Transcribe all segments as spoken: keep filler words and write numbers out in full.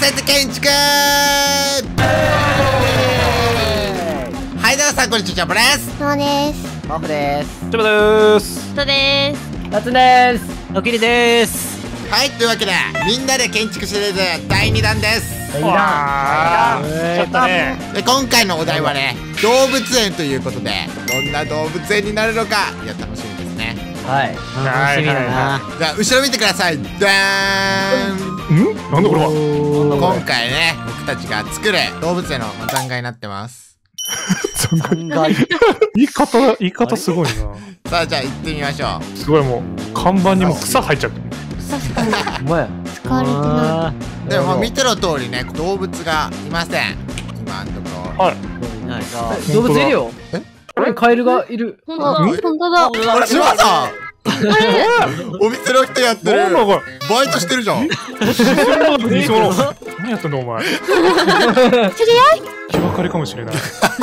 設建築。はいどうもさんこんにちは、ジャンプです。 そうです。 マフです。 ジャブです。 とです。 タツです。 おきりです。 はい、というわけでみんなで建築シリーズだいにだんです。 わー、ちょっとね。 で今回のお題はね、動物園ということで、どんな動物園になるのか、いや楽しみですね。 はい。 楽しみだな。 じゃあ後ろ見てください。ダーン。 ん？なんだこれは。 今回ね、僕たちが作る動物園の残骸になってます。 残骸。言い方言い方すごいな。 さあじゃあ行ってみましょう。 すごい、もう看板にも草入っちゃってる。 確かに。 お前。 使われてなでもまあ見ての通りね、動物がいません。今のところ。 はい。 動物いるよ。え？あれカエルがいる。 い。本当だ。本当だ。 あれ、島さん。お店の人やってる。 なんだこバイトしてるじゃん。 何やってんのお前。 知り合い？ 気ばかりかもしれない。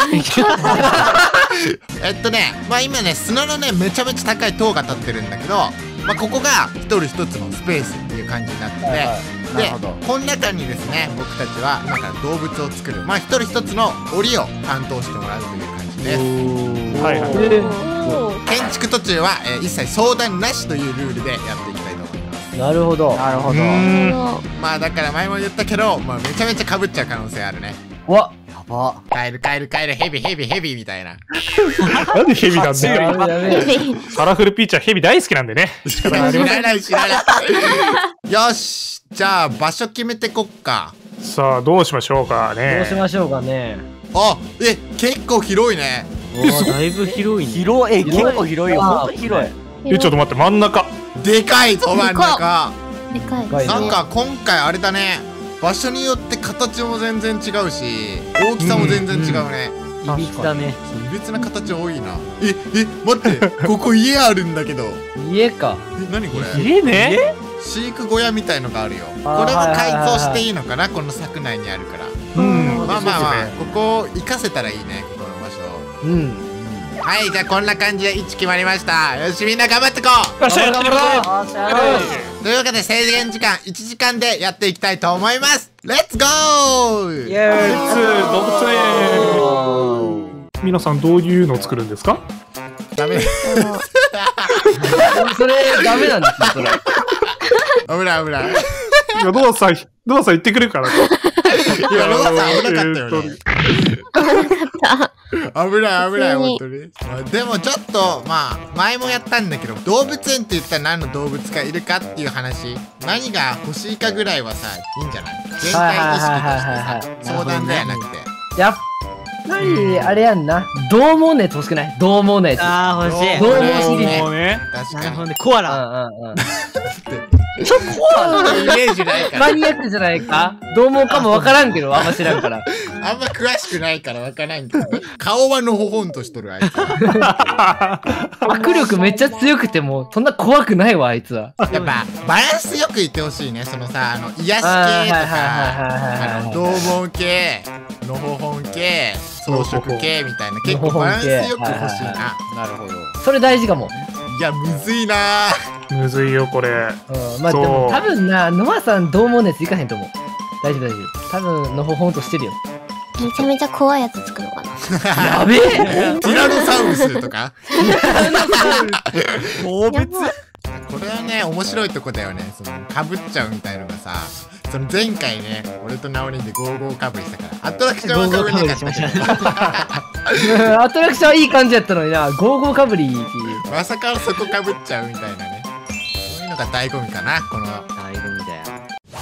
えっとね、まあ今ね、砂のね、めちゃめちゃ高い塔が立ってるんだけど、まあここが一人一つのスペースっていう感じになってて、で、この中にですね、僕たちは今から動物を作る、まあ一人一つの檻を担当してもらうという感じです。 はいはい。 建築途中は、えー、一切相談なしというルールでやっていきたいと思います。 なるほど。なるほど。 まあだから前も言ったけど、まあめちゃめちゃ被っちゃう可能性あるね。 わ、やば。 カエルカエルカエルヘビヘビヘビみたいな。 なんでヘビなんだよ。 ヘビ。 カラフルピーチはヘビ大好きなんでね。 知らない知らない。よし、じゃあ場所決めてこっか。 さあどうしましょうかね。 どうしましょうかね。 あ、え、結構広いね。 だいぶ広いね。 広い、結構広いよ。本当広い。 え、ちょっと待って、真ん中。 でかいぞ真ん中。 でかい。 なんか今回あれだね。場所によって形も全然違うし、大きさも全然違うね。 いびつだね。 いびつな形多いな。え、え、待って、ここ家あるんだけど。 家か。 え、何これ？ 家ね。 飼育小屋みたいのがあるよ。これも改造していいのかな、この柵内にあるから。 うん。 まあまあまあ、ここを活かせたらいいね、この場所。 うん。 はい、じゃあこんな感じで位置決まりました。よし、みんな頑張ってこう。 よっしゃ、頑張ろというわけで制限時間いちじかんでやっていきたいと思います。レッツゴー。 イエーイ。レッツ動物園。皆さんどういうのを作るんですか？ ダメ。 それダメなんですよ、それ。 危ない危ない。 いや、ドアさん、ドアさん言ってくれるから。 いや、ロダさん危なかったよね。危ない危ない、本当に。でもちょっと、まあ、前もやったんだけど、動物園って言ったら何の動物がいるかっていう話、何が欲しいかぐらいはさ、いいんじゃない？全体意識としてさ、相談ではなくて。 やっぱり、あれやんな。どうもねって欲しくない？どうもねって。 ああ、欲しい。 どうもシリーズ。 ね。 確かに。 なるほどね。コアラ。 うんうんうん。 ちょっとコアラのイメージないから。 マニアックじゃないか？どう思うかもわからんけど、あんま知らんから。 あんま詳しくないからわからんけど。顔はのほほんとしとるあいつは。 握力めっちゃ強くても、そんな怖くないわ、あいつは。 やっぱ、バランスよくいってほしいね。そのさ、あの、癒し系とか、あの、獰猛系、のほほん系、装飾系みたいな、結構バランスよく欲しいな。なるほど。 それ大事かも。 いや、むずいなむずいよ、これ。 うん、まあでも多分な、ノアさんどうもねついかへんと思う。大丈夫大丈夫。多分のほほんとしてるよ。 めちゃめちゃ怖いやつ作ろうかな。 やべえ。 ティラノサウルスとか動物。 これはね、面白いとこだよね。その、かぶっちゃうみたいのがさ、その前回ね、俺とナオリンでゴーゴーかぶりしたから、アトラクションはかぶりなかったけど。 アトラクションはいい感じやったのにな、ゴーゴーかぶりっていう。 まさかそこかぶっちゃうみたいなね。そういうのが醍醐味かな、この。 醍醐味だよ。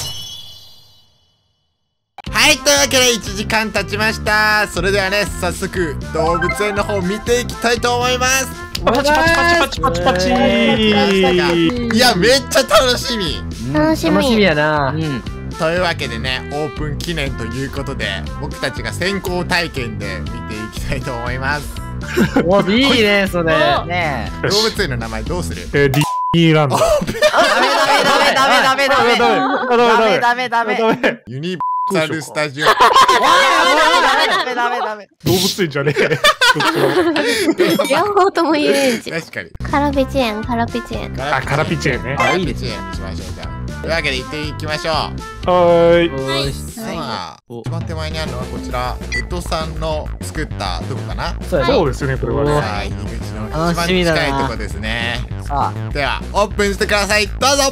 はい、というわけでいちじかん経ちました。それではね、早速動物園の方見ていきたいと思います。 パチパチパチパチパチパチ。 いや、めっちゃ楽しみ。 楽しみ。 楽しみやな。 うん。 というわけでね、オープン記念ということで、僕たちが先行体験で見ていきたいと思います。 お、いいね、それ。ね動物園の名前どうする？ えー、ディズニーランド。 ダメダメダメダメダメダメダメダメダメ。 ユニバーサルスタジオ。 ダメダメダメ。 動物園じゃねえ。 両方とも遊園地。 確かに。 カラペチ園、カラペチ園。 あ、カラピチェンね。 カラピチ園にしましょう、じゃあ。というわけで行っていきましょう。 はーい。 よし。 あ一番手前にあるのはこちら江戸さんの作ったとこかな。 そうやね。 そうですね、これはね。 さあ入り口の一番楽しみだな近いとこですね。 さではオープンしてください、どうぞ。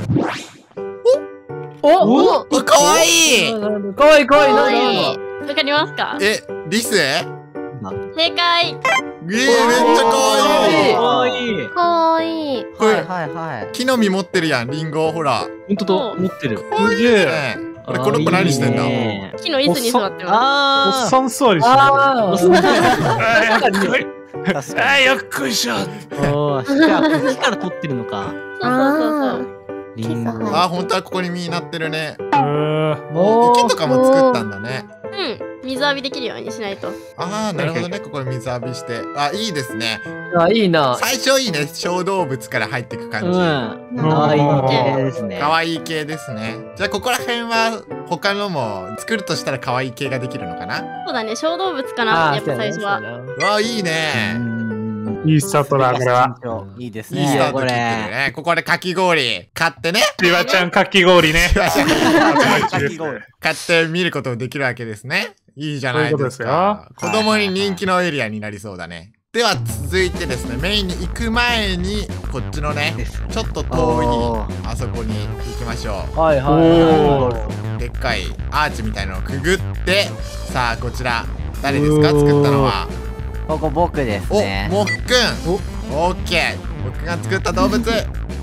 おおお、かわいい。 かわいいかわいい。 かわなんいい。 だわかりますか？ え、リス？え正解。 ー、めっちゃかわいい。 かわいい。 かわいい。 これはいはいはい。 木の実持ってるやん、リンゴ、ほら。 ほんとだ、持ってる。 すげえ。 ねえあれ、この子何してんだ。 ね木の椅子に座ってまおっあさん座りしてる。 ああ、 あ確かに。 あ、確かあ、よっこいしょ。 おー、じゃあ、こっちから取ってるのか。 す。そうそうそうそう。 リンゴ。 あ、本当はここに実になってるね。 えーおー池とかも作ったんだね。 うん。水浴びできるようにしないと。 ああ、なるほどね。ここに水浴びして。あ、いいですね。 あ、いいな。 最初いいね。小動物から入っていくうん。 感じ。 かわいい系ですね。 可愛い系ですね。じゃあここら辺は他のも作るとしたら可愛い系ができるのかな。 そうだね。小動物かな。 あやっぱ最初は。 うわ、いいね。 いいスタートだ、これは。 いいですいいスターね、こト切ってるれ。 ね。ここでかき氷買ってね。 しわちゃんかき氷ね。 かき氷。 買って見ることもできるわけですね。いいじゃないですそういうか。 ことですよ子供に人気のエリアになりそうだね。では続いてですね、メインに行く前にこっちのね、ちょっと遠おいあそこに行きましょはいはい。 おう。でっかいアーチみたいのをくぐって、さあこちら誰ですか、作ったのは。 ここ僕ですお、 ね。 もっくん。オッケー。僕が作った動物。どうぞ。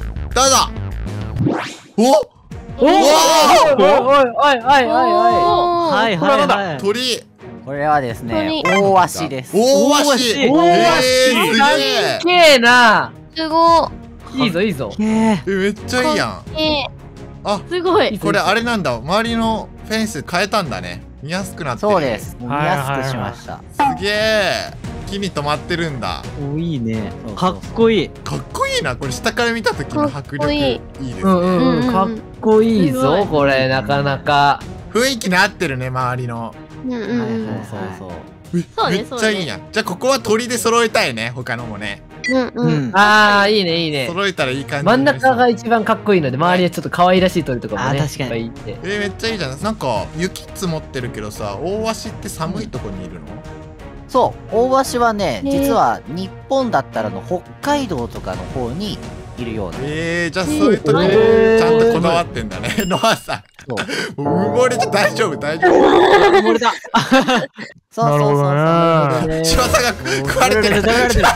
お、 おおおいおいおいおいおいおい。 はいはいはい。 鳥。 これはですね、 鳥大足です。 大足。 大足えー、すげえ。 けえな。 すごいいぞいいぞ。 えーえ、めっちゃいいやん。 い。えあ、 ー、すごい。 これあれなんだ。周りのフェンス変えたんだね。見やすくなってる。 そうです。もう見やすくしました。 すげえ。木に止まってるんだ。 お、いいね。かっこいい。 かっこいいな。これ下から見た時の迫力かっこいいいいですね。 うんうんうん。かっこいいすごぞいこれなかなか。 雰囲気に合ってるね、周りの。 うんうんうん。 そうそう。 えそうねめっちゃいいやん。じゃあここは鳥で揃えたいね。他のもね。 うんうん。 うん。 ああ、いいねいいね。 揃えたらいい感じ真んになりそう中が一番かっこいいので、周りはちょっと可愛らしい鳥とかもね。 あー確かにいっぱいいて。 えー、めっちゃいいじゃん。なんか雪積もってるけどさ、大鷲って寒いとこにいるの？ そう、大鷲はね、 ね実は日本だったらの北海道とかの方にいるような。 えー、じゃあそういうとこえーちゃんとこだわってんだね。ノアさそう。 ん。もう埋もれて大丈夫大丈夫。 埋もれた。そうそうそうそう。 なるほどね。 仕業が食われてる。 食べられてる。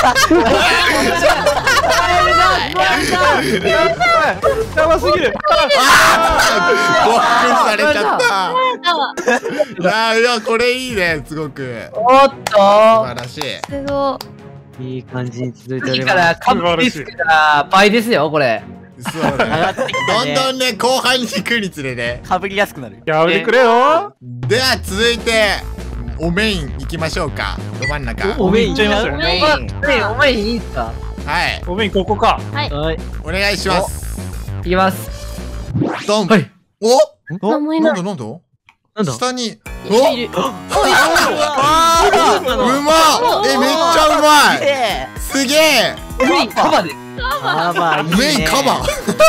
やばすぎる。 あー、ボックスされちゃった。 だわ。 いやーいや、これいいね、すごく。 おっと素晴らしい。 すごいい感じに続いており次ます。 からカップリスクが倍ですよこれ。 そう上がね。 ってきたね。 どんどんね、後半に行くにつれね。 かぶりやすくなる。 やめてくれよ。 では、続いて、おメイン行きましょうか。ど真ん中。 おメイン行っちゃいますよおね。 メインお前お前いいっすか。 はい。 おめんここか。 い。はい。 はい。 お願いします。 いきます。 ドン。 はい。 お名前な。 なんだなんだなんだ。 下に。 いるおいる。 あーうまっえ、めっちゃうまいえすげえメインカバです。 あまあいいね。 メインカバ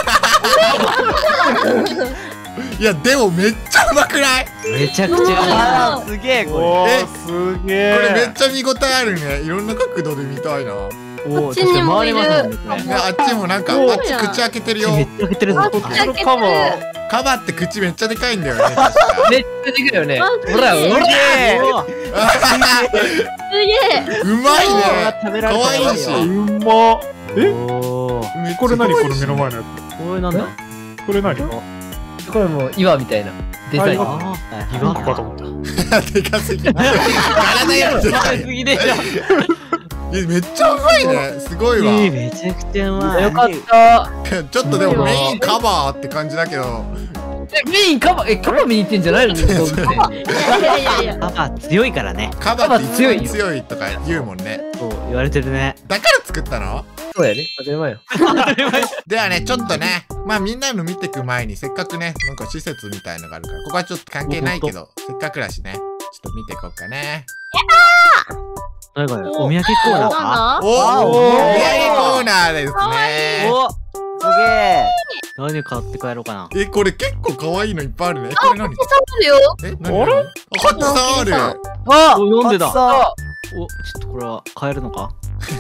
いや、でもめっちゃうまくないこめちゃくちゃ。あーすげえこおえー、すげえ。 れめっちゃ見応えあるね。いろんな角度で見たいな。 れ。 こっちにもいる確かに回れますねね、あっちもなんか、 おあっち口開けてるよめ。っちゃ開けてるぞ。 あこっちのカバー。 カバって口めっちゃでかいんだよね、確か。 めっちゃできるよね。 あほらほら。 すげえ。 すげえ。 うまいね食べられた可愛いしうま。えおーめっちゃこれ何可愛いしこの目の前のやこれなんだ。 つ。これ何？ これもう岩みたいなデザイン。 あああ、 岩かと思った。 でかすぎる。体よりでかい。 すぎでしょ。 いやめっちゃうまいね。すごいわ。 いいめちゃくちゃうまい。 よかった。 ちょっとでもメインカバーって感じだけど。 えメインカバえカバ見に行ってんじゃないの？動物園いやいやいや。 パパ強いからね。 カバって一番強いよ強いとか言うもんね。 そう言われてるね。 だから作ったの？ そうやね。当たり前よ。 ではね、ちょっとね、まあみんなの見てく前にせっかくね、なんか施設みたいのがあるから、ここはちょっと関係ないけど、せっかくだしね、ちょっと見ていこうかね。 何これお土産コーナーか。 なんだ？ おおお土産コーナーですね。 おすげえ。 何買って帰ろうかな。 え、これ結構可愛いのいっぱいあるね。え、これ何？ あるよ。 え、何？あれ？ハチさんある。 あ、 お、なんでだ。 あ、 お、ちょっとこれは買えるのか。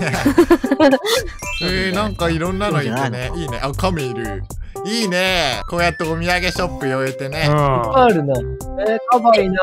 えー、なんかいろんなのいてね。いいね。あ、カメいる。いいね。こうやってお土産ショップ寄えてね。 あるな。えー、かわいいな。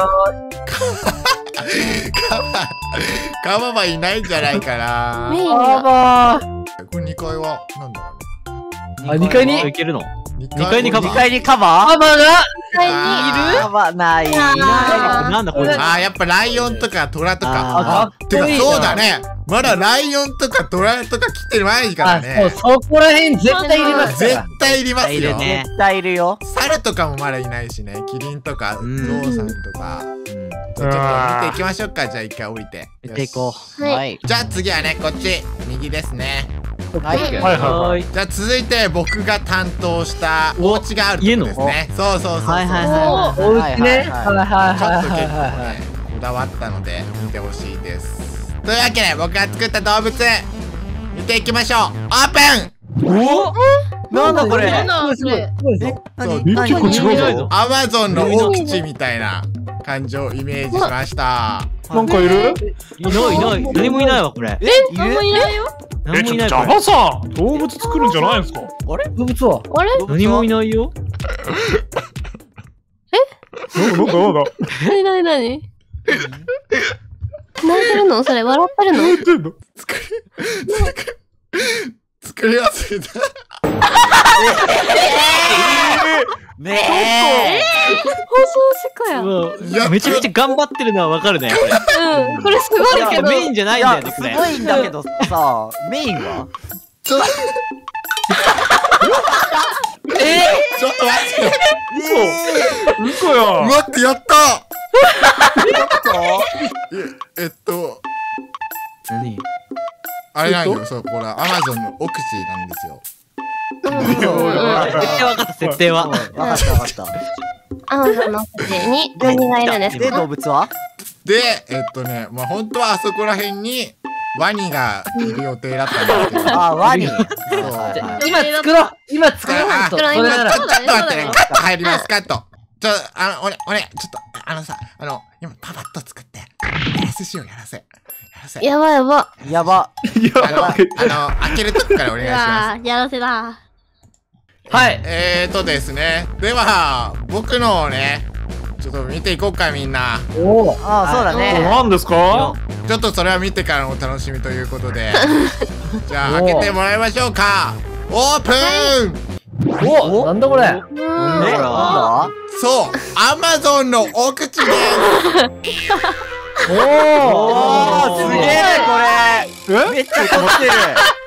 カバ、カババいないんじゃないかな。 メインかが。 わこれにかいは、なんだろうね。 あ、にかいにいけるの。 ににかいにカバー。 ー。 にかいにカバカバがあカバない。 いるなんだこれ。 ーあー、やっぱライオンとかトラとか。 あーてかかっこいいなそうだね。まだライオンとかトラとか来てないからあ、 ね。 そう、そこら辺絶対いりますか絶ら。 対いりますよ。 いるね。 絶対いるよ。 猿とかもまだいないしね。キリンとか、ゾうんウさんとか。じゃあちょっと見ていきましょうか。じゃあ一回降りて。 見ていこう。 はい。 はい。 じゃあ次はね、こっち。右ですね。 はい。 はいはいはい。 い。 じゃあ続いて僕が担当したお家があるところですね。そうそうそうそう。 はいはいはおうちね。はいはいちょっと結はいはい構ねはい。、 こだわったので見てほしいです。というわけで僕が作った動物見ていきましょう。オープン。 おなんだこれ。 なんだすごい、すごいぞ。 そうえ、結構違うぞ。 アマゾンの奥地みたいな感じをイメージしました。 なんかいる？ い。いないいない。何もいないわこれ。 え、い何もいないよ。 え、ちょっと何もいないこれ。 ジャバさん、動物作るんじゃないんですか？ 動物はあれ何もいないよ。 なんだなんだなんだ。 なになになに泣いてるのそれ笑ってるの何言ってんの？ 作り作り忘れた。 ねえ。 放送事故や。うん。 うわめちゃめちゃ頑張ってるのはわかるね。これこれすごいけど。 メインじゃないんいや、 だよねこれ。 すごいんだけどさ、メインはちょっとちょっと待って。 嘘や。 待ってやったええっと何？ あれなんよ。そう、これアマゾンの奥地なんですよ。 絶対わかった設定は。 わかったわかった。 アマゾンの口に何がいるんですで、動か？ 物はで、えっとね、まあ本当はあそこら辺にワニがいる予定だったんですけど。 あ、ワニ。 そう今作ろう今作ろうあと。 作ろう今それならちょ、ちょっと待ってね。 そうだねカット入ります、カット。ちょ、あの、俺、俺、ちょっと、あのさ、あの、今、パパッと作って。やらせしよう、やらせ。やらせ。 やばいやば。 やば。 あの、あの、開けるとこからお願いします。 わー、やらせだ。 はい。 えーとですね。では、僕のをね、ちょっと見ていこうか、みんな。 おお。 あ、そうだこね。 れ何ですか？ ちょっとそれは見てからのお楽しみということで。じゃあ、開けてもらいましょうか。オープン。 お、なんだこれ。 うん。 え、なんだそう、アマゾンの奥地です。 おおー、すげえこれ。 え？ めっちゃ凝ってる。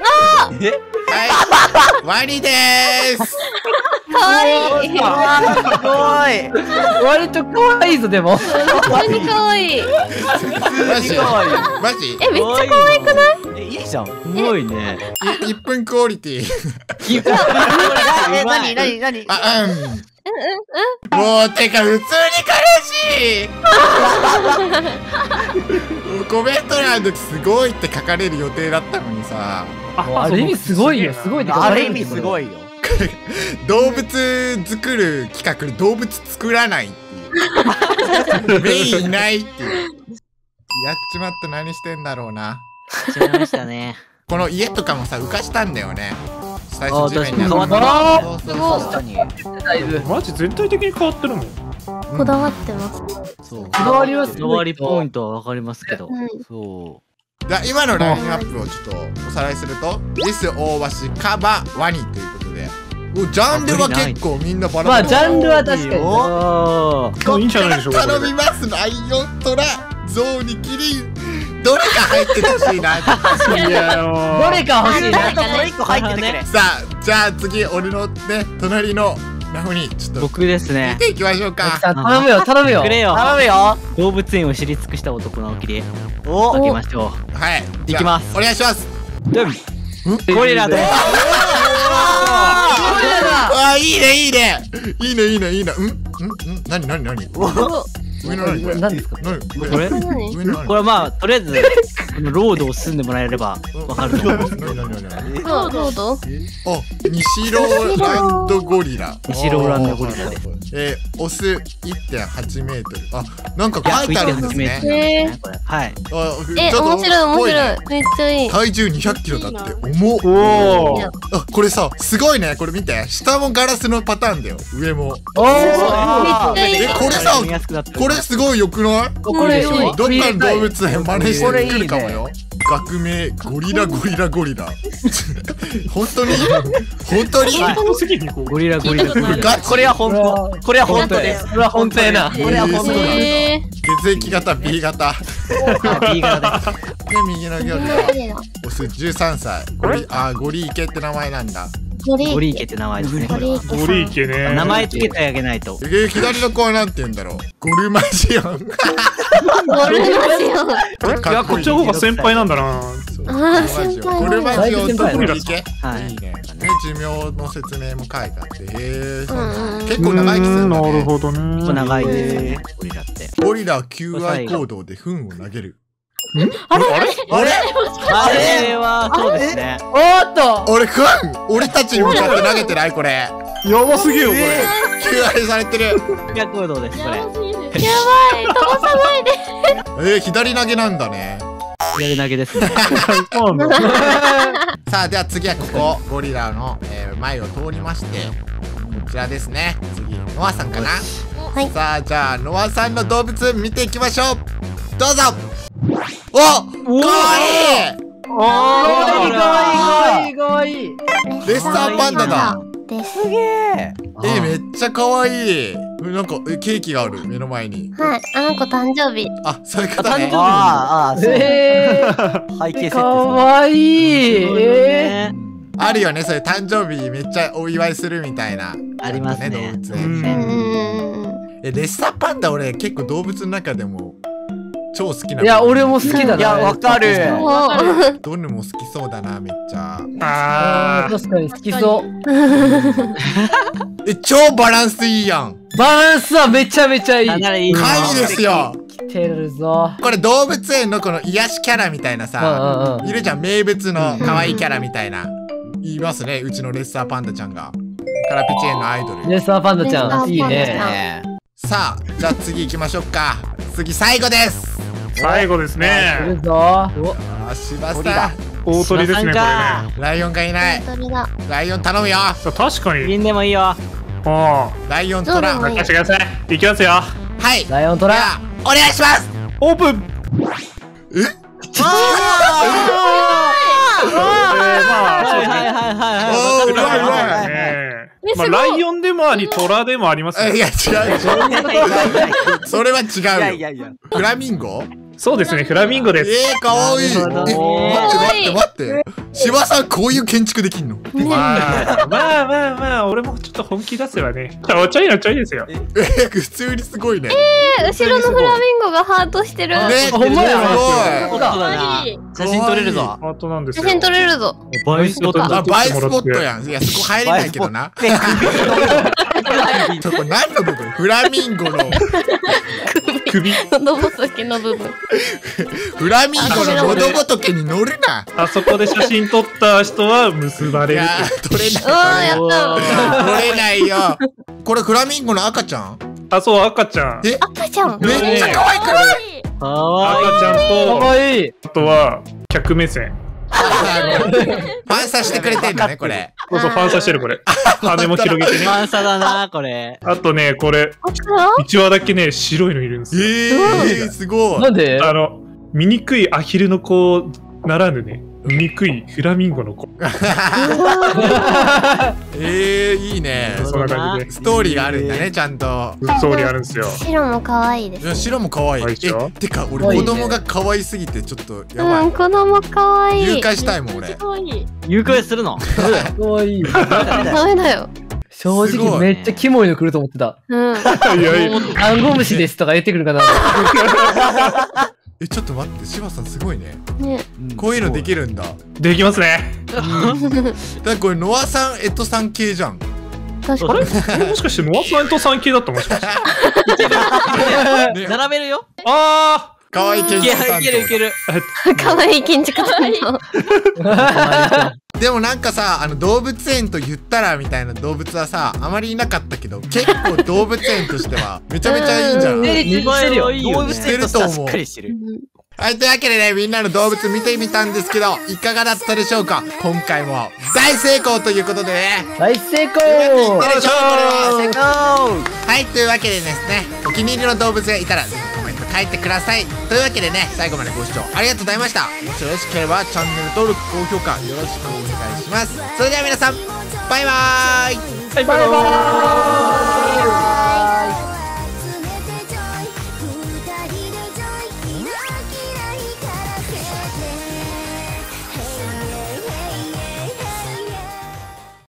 はい、ワニでーす。 かわいい。 すごい。 割と可愛いぞ、でも。 普通にかわいい。 マジマジえ、めっちゃかわいくない？ え、いいじゃん。 すごいね。 いいっぷんクオリティ。 え、なになになにあ、うん。もう、てか、普通に悲しい。コメント欄ですごいって書かれる予定だったのにさ、 ある意味すごいよ、すごいね。 ある意味すごいよ。 動物作る企画に動物作らないっていう。メインいないっていう。やっちまった何してんだろうな。 違いましたね。 この家とかもさ、浮かしたんだよね。最あ初地面に確かに変わったそうそうそう確かに。 だいぶ。 マジ全体的に変わってるもん。 こだわってます。 そう。 こだわりはすこだごいわりポイントはわかりますけど。 うん。 そじゃあ今のラインナップをちょっとおさらいすると「リス、オオワシ、カバ、ワニ」ということで、おジャンルは結構みんなバラバラ。 まあ、ジャンルは確かに。 あもういいんじゃないでしょうか。これ頼みます。ライオン、トラ、ゾウにキリン、どれか入っててほしいな。 いやよどれか欲しいう。 な。 なんかこれ一個入っててくれ。 さあ、じゃあ次俺のね隣のナフにちょっと僕です見ね。 ていきましょう奥か。 さん頼むよ、頼むよ。 くれよ。 頼むよ。 動物園を知り尽くした男のきりお開けましょはい。 いきますじゃあお願いします。 う。でんゴリラです。 あー、いいねいいねいいねいいねいいね。うんうんうん。なになになに。上のなにこれ。 何ですか？ 何これ上の何。 これまあとりあえずロードを進んでもらえればわかると思います。 なになになになにどうどうどうあ、西ローランドゴリラ。 西ローランドゴリラです。 えー、オス いってんはちメートル。あ、なんか書いてあるんですね。 えー、 これはい。 あ、 え、 ちょっと面白い面白いね。 めっちゃいい。 体重にひゃっキロだって重っ。 おお。 あ、これさ、すごいね。これ見て。下もガラスのパターンだよ。上も。 おめっちゃいい。 え、これさ、これすごい良くない？ これいい。 どっかの動物園真似してくるかもよ。学名ゴリラゴリラゴリラ。本当に本当にゴリラゴリラゴリラ。 ガチこれは本当。これは本当です。 これは本当やな。 これは本当だ。 え血液型 ビー 型。 B 型です。 で、右のギョリラ。オスじゅうさんさい。ゴリ、あ、ゴリイケって名前なんだ。 ゴリゴリイケって名前ですね。 ゴリイケさん。 ゴリイケね。 名前つけてあげないと。 えー、左の子はなんて言うんだろう。ゴルマジオン。 ゴルマジオン。 いや、こっちの方が先輩なんだな。 あー先輩ゴルマジオンとゴリイケ。 はいいいね。で、寿命の説明も書いてあって、へえ、そううんなんだ。 うん結構長生きするんだなるね。 ほどね。 結構長いですね。ゴリラって。 ゴリラは求愛行動で糞を投げる。 あれあれあれあれはそうですね。 おーっと。 俺糞俺たちに向かって投げてないこれ。 やばすぎよ、これ。 求愛されてる。 逆行動です、これ。 やばい、飛ばさないで。 えー、左投げなんだね。 左投げですね。 そうなんだ。 さあ、では次はここ、ゴリラの、えー前を通りまして、こちらですね。次、ノアさんかな。 はいさあ、じゃあ、ノアさんの動物見ていきましょう。どうぞ。お、かわいい。 かわいいかわいいかわいい。 レッサーパンダだ。 です。 すげえ。 え、めっちゃかわいい。なんか、えケーキがある、目の前に。 はい、あの子誕生日。 あ、そういうことね。 ああ、ああ、そう。 え背景設定ー、かわいい。えあるよね、そういう誕生日めっちゃお祝いするみたいな。 ありますね動物う園うんん。 え、レッサーパンダ俺結構動物の中でも超好きなー、いや、俺も好きだな。 いや、わかる。 そう。 どれも好きそうだな、めっちゃ。 あー、 あ確かに好きそう。 え、超バランスいいやん。 バランスはめちゃめちゃいい。 かなりいいな。 神ですよ。 来てるぞ。 これ動物園のこの癒しキャラみたいなうんさ、 うんうん。 いるじゃん、名物の可愛いキャラみたいな。言いますね、うちのレッサーパンダちゃんが。カラピチ園のアイドル。 レッサーパンダちゃん、いいレッサーパンダちゃんね。 ねさあ、じゃあ次行きましょうか。次最後です。 ー最後です来ね。 るぞ。 あ、柴鳥ださん。 大鳥ですね、これね。 ライオンがいない。 本当にだ。 ライオン頼むよ。 確かに。 みんでもいいよ。 ああ。 ライオントラ。 どうでもいい任せてください。いきますよ。 はい。 ライオントラ。 じゃあお願いします。 オープン。 え？ えー、まあ、そうですね。 はいはいはいはいはい。 おー、うまいうまい。 ねまあ、ライオンでもあり、トラでもありますよえい。や違うそれは違いやうよ。 いやいや。 フラミンゴ？ そうですね、フラミンゴです。 えー、かわいい。え、待ってなるほど待って待って。芝さんこういう建築できんの？ まあ、まあまあまあ、俺もちょっと本気出せばね。ちょちょいのちょいですよ。 え、普通にすごいね。 え、後ろのフラミンゴがハートしてる。 ね、 ほんまやすそうだな。写真撮れるぞ。 ハートなんですよ。 写真撮れるぞ。 映えスポットごい。あ、 だ。 映えスポットやん。いや、そこ入れないけどな。そこ何の部分？フラミンゴの、 首。 喉仏の部分。 フラミンゴの喉仏に乗るな。 あそこで写真撮った人は結ばれるいやー、取れうわー、やない。 った。 取れないよ。これフラミンゴの赤ちゃん？ あ、そう、赤ちゃん。 え、 赤ちゃん。 めっちゃ可愛くない？ かわ赤ちゃんかと、 わいい。 あとは、客目線。 反射してくれてんだね、これ。 そうそう、反射してる、これ。羽も広げていい。 ね。 ファンサだな、これ。 あとね、これ、 あったいちわだけね、白いのいるんですよ。 えー、すごい。 なんで？ あの、醜いアヒルの子ならぬね、醜いフラミンゴの子。 えー、いいね。 そんな感じで。 ストーリーがあるんだね、ちゃんと。 ストーリーあるんですよ。 白も可愛いです。 いや、白も可愛い。 可愛いでしょえ、てか、俺可愛いね子供が可愛すぎて、ちょっとやばうん、 い。 子供可愛い。 誘拐したいもん、俺。 誘拐するの。 かわいい。 ダメだよ。 正すごい直めっちゃキモいの来ると思ってた。 うん。 いやいや、 ダンゴムシですとか言ってくるかな。 え、ちょっと待って、柴さんすごいね。 ね。 こういうのできるんだ。 できますね。 だからこれ、ノアさん、エトさん系じゃん。 あれ確かに。 これもしかしてノアさんとさん系だったもしかして。 ね並べるよ。 あー可愛い建い築担当。 けるいける。 可愛い建築担当。 でもなんかさ、あの動物園と言ったらみたいな動物はさ、あまりいなかったけど、結構動物園としてはめちゃめちゃいいんじゃない？ 見栄えるよ。 動物園としてはしっかりしてる。 はい、というわけでね、みんなの動物見てみたんですけど、いかがだったでしょうか？今回も大成功ということでね。 大成功。 うまくいったでしょう、これは。 成功。 はい、というわけでですね、お気に入りの動物がいたらぜひコメント書いてください。というわけでね、最後までご視聴ありがとうございました。もしよろしければチャンネル登録、高評価よろしくお願いします。それでは皆さん、バイバーイ。 バイバーイ。